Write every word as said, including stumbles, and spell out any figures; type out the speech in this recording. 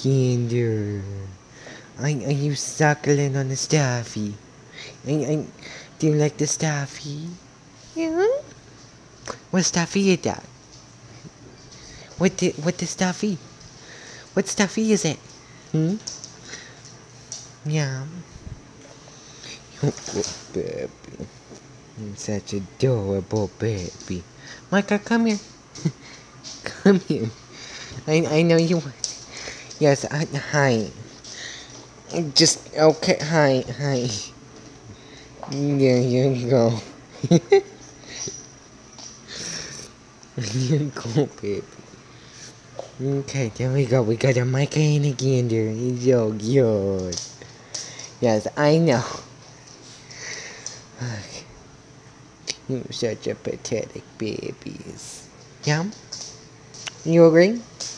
Kinder. Are, are you suckling on the stuffy? I, I, do you like the stuffy? Yeah? What stuffy is that? What the, what the stuffy? What stuffy is it? Hmm? Yeah. Oh, baby. You're such adorable baby. Micah, come here. Come here. I, I know you want. Yes, I, hi. Just, okay, hi, hi. There you go. There you go, baby. Okay, there we go. We got a Micah and a Kinder. He's so cute. Yes, I know. You're such a pathetic babies. Yeah? You agree?